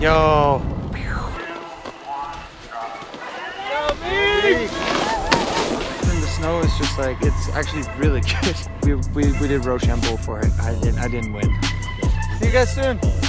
Yo. And the snow is just like, it's actually really good. We did Rochambeau for it. I didn't win. See you guys soon.